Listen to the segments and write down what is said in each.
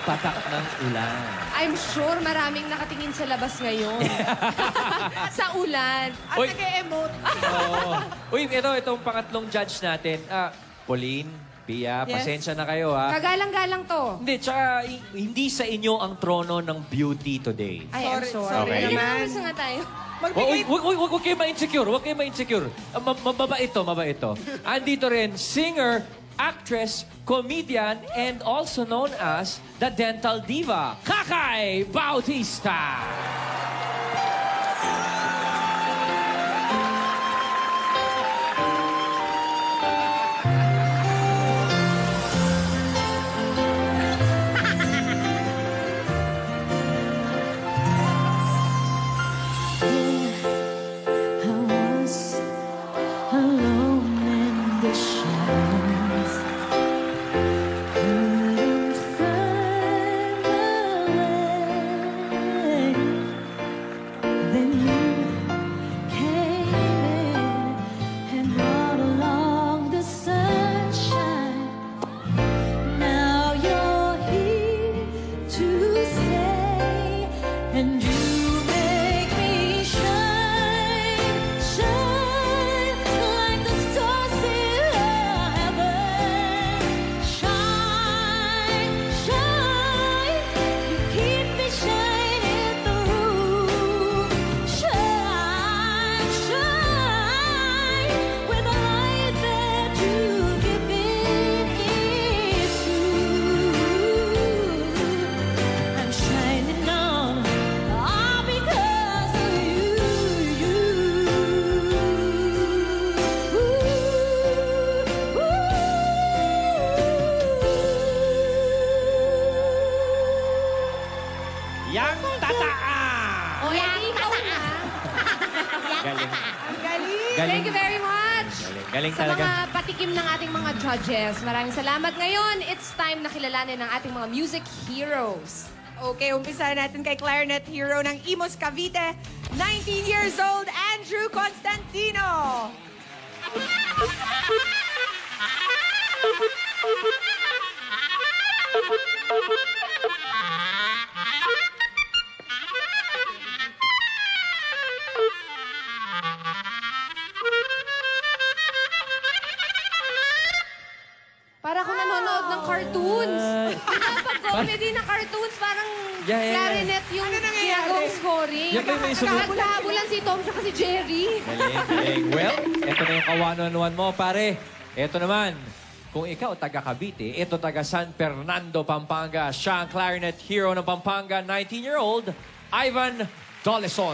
patak ng ulan. I'm sure maraming nakatingin sa labas ngayon. Sa ulan. At Uy. nag-e-emote. Uy, itong pangatlong judge natin. Pauline, Pia, Yes. pasensya na kayo, ha? Kagalang-galang to. Hindi, tsaka hindi sa inyo ang trono ng beauty today. Ay, I'm Sorry sorry. Okay. Naman. Nga tayo. Magbigay... Huwag kayo ma-insecure. Huwag kayo ma-insecure. Mabait to. Andito rin, singer, actress, comedian, and also known as the dental diva, Kakay Bautista. I was alone in the shadows, couldn't find my way. Then you came in and brought along the sunshine. Now you're here to stay, and you make me shine, shine like the stars in heaven. Shine, shine, you keep me shining through. Shine, shine, with the light that you've given is true. I'm shining on, all because of Yang tataa! O, yan, ikaw na. Galing. Ang galing. Thank you very much. Galing Sa talaga. mga patikim ng ating mga judges, maraming salamat. Ngayon, it's time na kilalanin ng ating mga music heroes. Okay, umpisa natin kay clarinet hero ng Imos Cavite, 19 years old, Andrew Constantino. Para kung nanonood ng cartoons. Pag comedy na cartoons, parang Yeah. clarinet yung Ano nangyayari? ginagawang scoring. Yan ba yung may sunod? Naghahabulan si Tom at si Jerry. Galing. Well, eto na yung kawan-one mo, pare. Eto naman, kung ikaw taga Cavite, ito taga San Fernando, Pampanga. Siya ang clarinet hero ng Pampanga, 19-year-old, Ivan Doleson.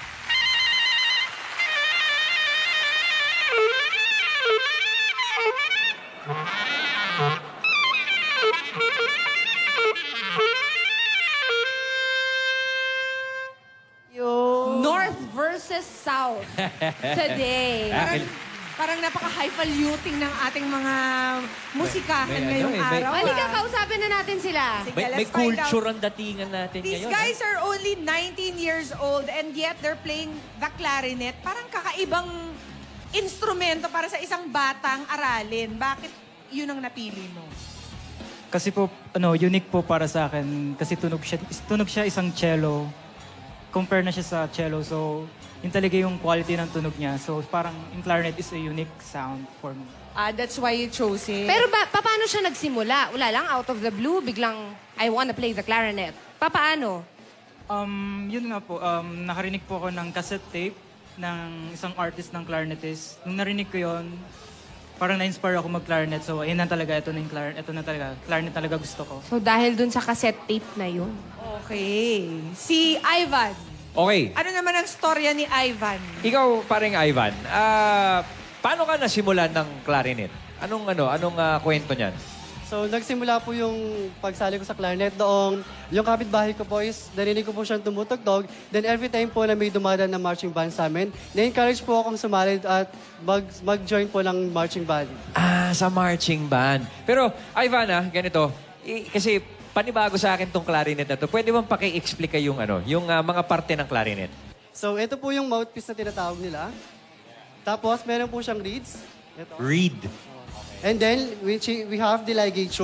North versus South today. Parang napaka-highfalutin ng ating mga musikahan May ngayong ano eh, may- araw. Halika, kausapin na natin sila. Sige, May let's find out. culture ang datingan natin These ngayon. guys are only 19 years old and yet they're playing the clarinet. Parang kakaibang instrumento para sa isang batang aralin. Bakit yun ang napili mo? Kasi po, unique po para sa akin. Kasi tunog siya isang cello. Compare na siya sa cello. So, yun talaga yung quality ng tunog niya. So, parang yung clarinet is a unique sound for me. That's why you chose it. Pero paano siya nagsimula? Wala lang, out of the blue, biglang, I wanna play the clarinet. Paano? Yun nga po, nakarinig po ako ng cassette tape ng isang artist ng clarinetist. Nung narinig ko yun, parang na-inspire ako mag-clarinet. So, ayun na talaga, ito na talaga. Clarinet talaga gusto ko. So, dahil dun sa cassette tape na yun. Okay. Si Ivan. Okay, Ano naman ang storya ni Ivan? ikaw paring Ivan, paano ka nasimulan ng clarinet? Anong kwento niyan? So, nagsimula po yung pagsali ko sa clarinet noong yung kapitbahay ko po is narinig ko po siyang tumutugtog. Then every time po na may dumadaan na marching band sa amin, na-encourage po akong sumali at mag-join po ng marching band. Sa marching band. Pero, Ivan, ganito. Kasi panibago sa akin tong clarinet na to. Pwede bang paki-explica yung mga parte ng clarinet? So, ito po yung mouthpiece na tinatawag nila. Tapos, meron po siyang reeds. Ito. Reed. And then, we have the ligature.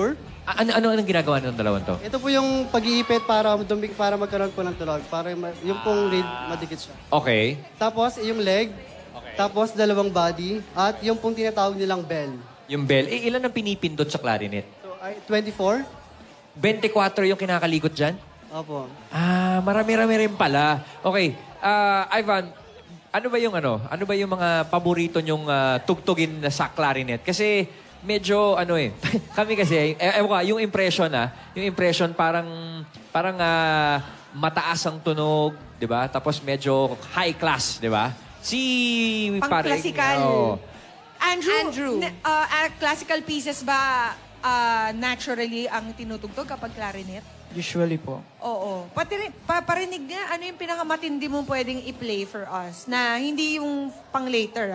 Anong ginagawa ng dalawang to? Ito po yung pag-iipit para magkaroon po ng tunog. Para yung pong reed, madikit siya. Okay. Tapos, yung leg. Tapos, dalawang body. At yung pong tinatawag nilang bell. Yung bell. Ilan ang pinipindot sa clarinet? So, 24. 24 yung kinakalikot dyan? Opo. Marami-rami rin pala. Okay. Ivan, ano ba yung mga paborito nyong tugtugin sa clarinet? Kasi medyo kami kasi yung impression parang mataas ang tunog, 'di ba? Tapos medyo high class, 'di ba? Pang-classical. Andrew. Andrew. Classical pieces ba naturally ang tinutugtog kapag clarinet? Usually po. Oo. Parinig nga, ano yung pinakamatindi mong pwedeng i-play for us? Na hindi yung pang later,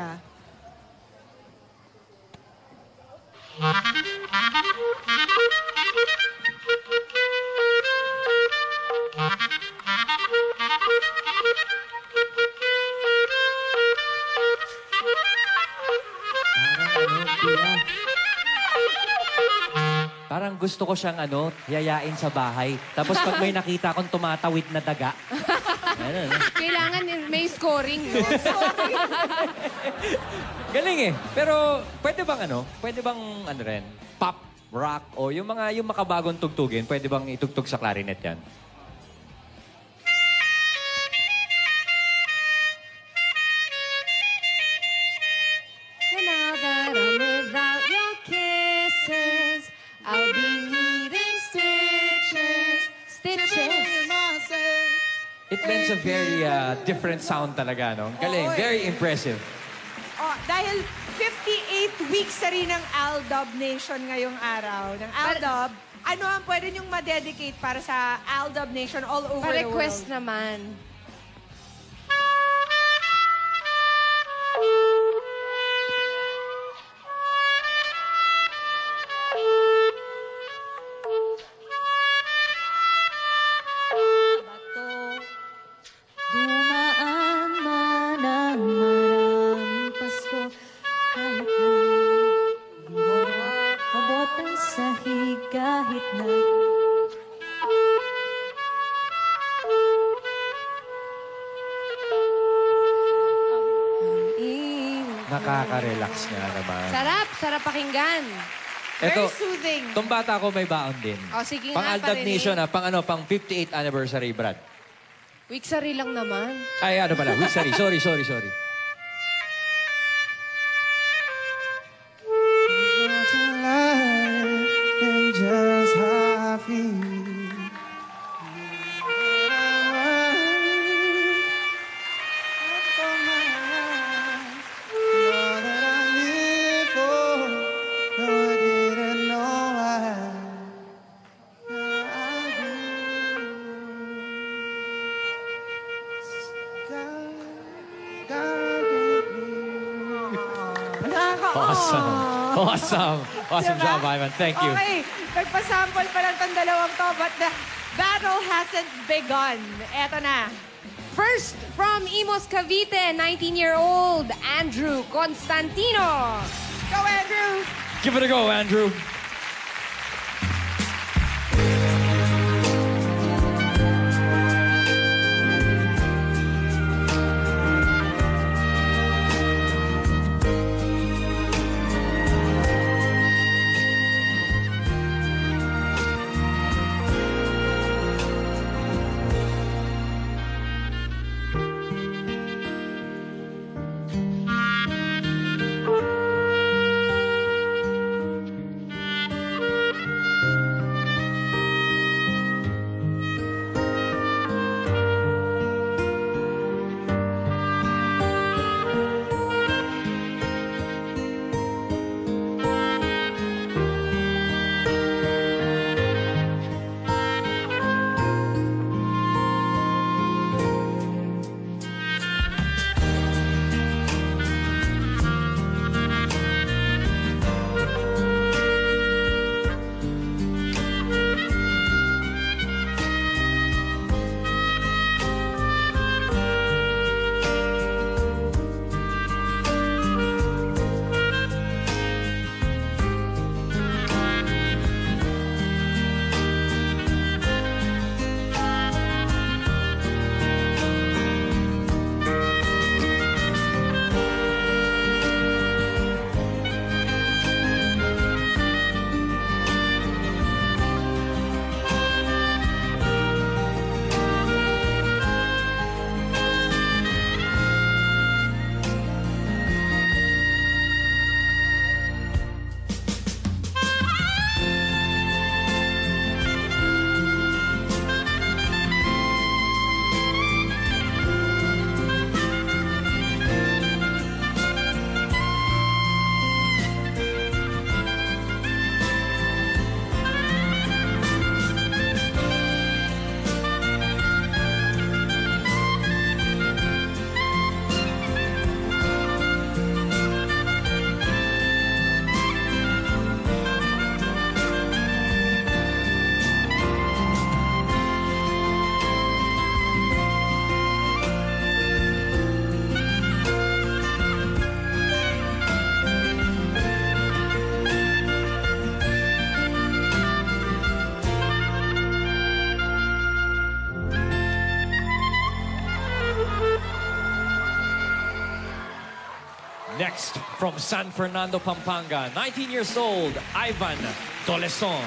Parang gusto ko siyang yayain sa bahay. Tapos pag may nakita akong tumatawid na daga. Kailangan may scoring, no? Galing eh. Pero pwede bang rin, pop, rock, o yung makabagong tugtugin, pwede bang itugtog sa clarinet yan? And now that I'm without your kisses, I'll be needing stitches. It lends a very different sound talaga, no? Galing. Oo, Very impressive. Dahil 58 weeks na rin ng Aldub Nation ngayong araw. Ng Aldub, ano ang pwede niyong ma-dedicate para sa Aldub Nation all over the world? Pa-request naman. Dumaan man ang maraming Pasko, kahit na abot ang sahig, kahit na Nakaka-relax nga naman. Sarap pakinggan. Very soothing. Tong bata ko may baon din. O, sige Pang nga, Aldab parinig. Nation, pang 58th anniversary, Brad. Wiksari lang naman. Ay, pala. Sorry. Just how I feel. Awesome job, Ivan. Thank you. Okay, nagpasample pa lang tong dalawang to, but the battle hasn't begun. Eto na. First, from Imos Cavite, 19-year-old Andrew Constantino. Go, Andrew! Give it a go, Andrew. Next, from San Fernando, Pampanga, 19 years old, Ivan Toleson.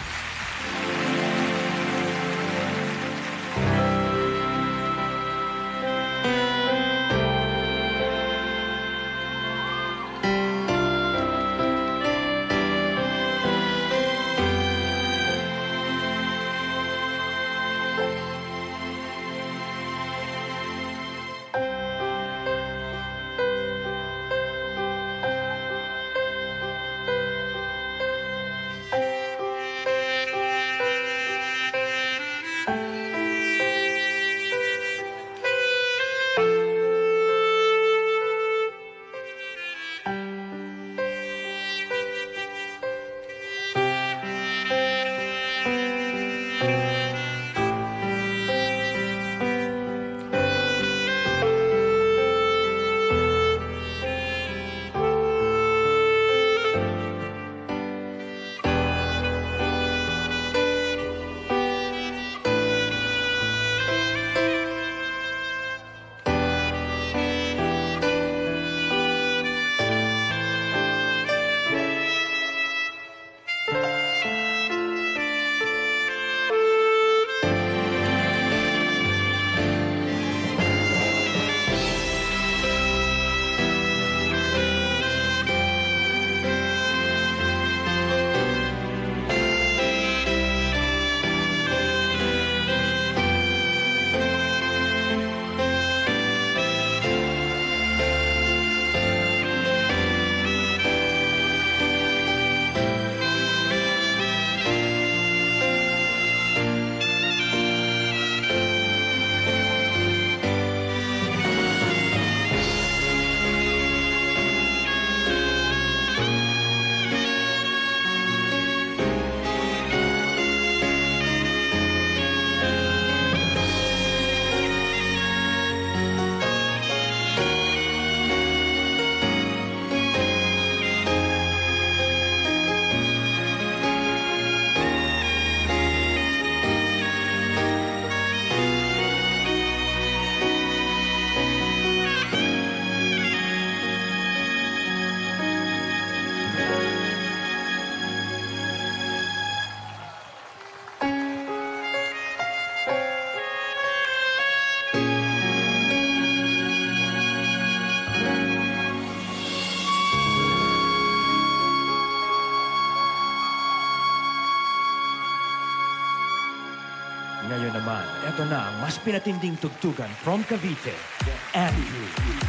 Ngayon naman, eto na ang mas pinatinding tugtugan from Cavite, Andrew.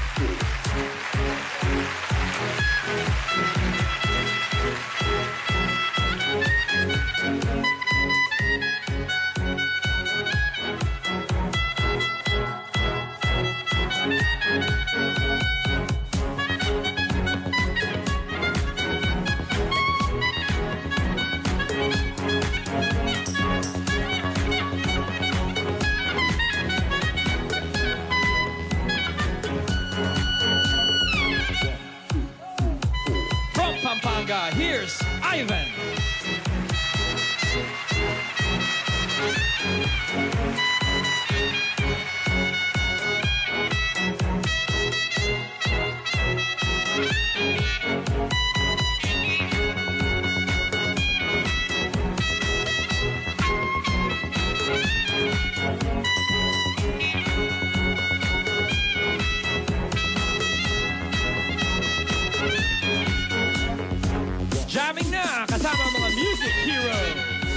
Pampanga, here's Ivan. Jamming na kasama ang mga music heroes.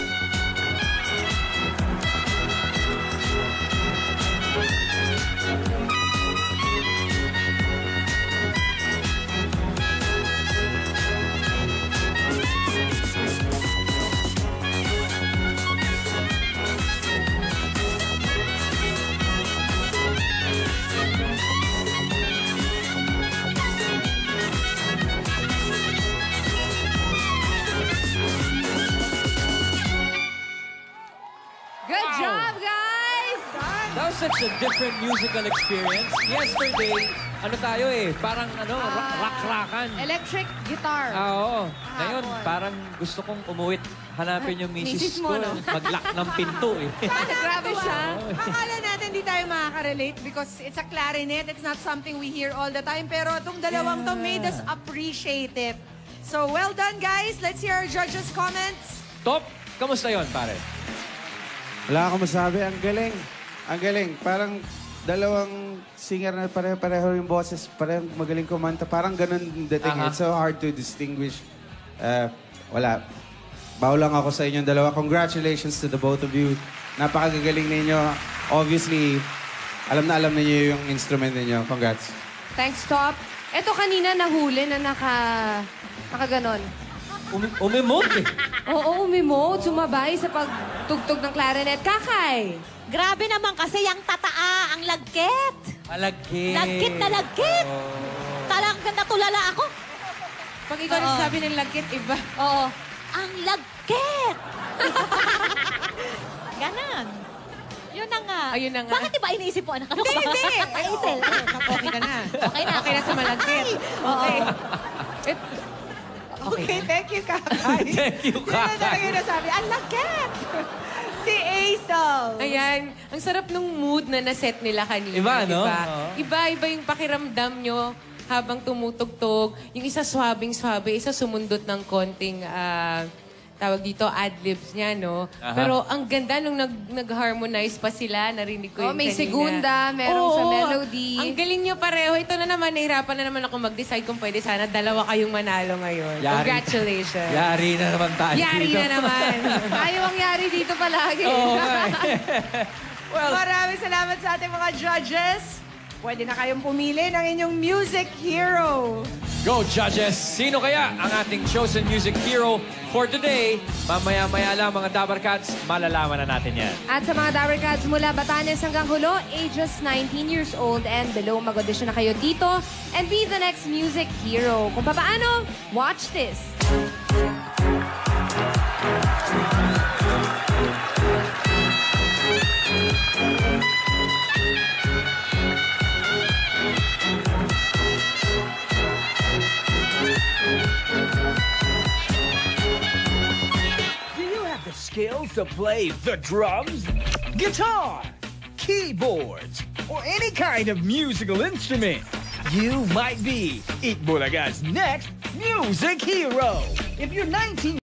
Good job, guys! That was such a different musical experience. Yesterday, ano tayo parang rock-rockan. Electric guitar. Oo. Ngayon, Hapon. parang gusto kong umuwit. Hanapin yung misis Misis mo, ko. no? Mag-lock ng pinto Grabe siya. Akala natin hindi tayo makaka-relate because it's a clarinet. It's not something we hear all the time. Pero itong dalawang to made us appreciate it. So, well done, guys. Let's hear our judges' comments. Top, kamusta yon pare? Wala akong masabi. Ang galing. Ang galing. Parang dalawang singer na pareho yung boses. Parang magaling kumanta. Parang ganun dating. Aha. It's so hard to distinguish. Wala. Baw lang ako sa inyong dalawa. Congratulations to the both of you. Napakagagaling ninyo. Obviously, alam na ninyo yung instrument ninyo. Congrats. Thanks, Top. Eto kanina nahuli na nakaganon. Umimote eh. Oo, umimote. Sumabay sa pagtugtog ng clarinet. Kakay! Grabe naman kasi yung tataa, ang lagkit. Malagkit. Lagkit na lagkit. Talagang natulala ako. Pag ikaw nagsasabi ng lagkit, iba. Oo. Ang lagkit. Ganon. Yun na nga. Ayun na nga. Bakit di ba iniisip mo? Ano ka Hindi, ba? hindi. Naisip. Okay ka na. Okay na. Okay na sa malagkit. Okay. Okay, thank you, Kakay. Thank you, Yun na Kakay. talaga yung nasabi. Ang lagkit! Si Aisel. Ayan, ang sarap nung mood na naset nila kanina. Iba, no? Diba? Oo. Iba-iba yung pakiramdam nyo habang tumutugtog. Yung isa swabing-swabe, isa sumundot ng konting, tawag dito, ad-libs niya, no? Aha. Pero ang ganda nung nag-harmonize pa sila, narinig ko Oh, yung may kanina. segunda, meron sa Oo, melody. Ang galing nyo pareho. Ito na naman, nahirapan na naman ako mag-decide kung pwede sana dalawa kayong manalo ngayon. Yari. Congratulations. Yari na naman tayo Yari dito. na naman. Ayaw ang yari dito palagi. Oo nga eh. Well, Maraming salamat sa ating mga judges. Pwede na kayong pumili ng inyong music hero. go judges! Sino kaya ang ating chosen music hero for today? Mamaya-maya lang mga Dabar Cats, malalaman na natin yan. At sa mga Dabber Cats mula Batanes hanggang Hulo, ages 19 years old and below, mag-audition na kayo dito and be the next music hero. Kung paano, watch this. Do you have the skills to play the drums, guitar, keyboards, or any kind of musical instrument? You might be Eat Bulaga's next music hero. If you're 19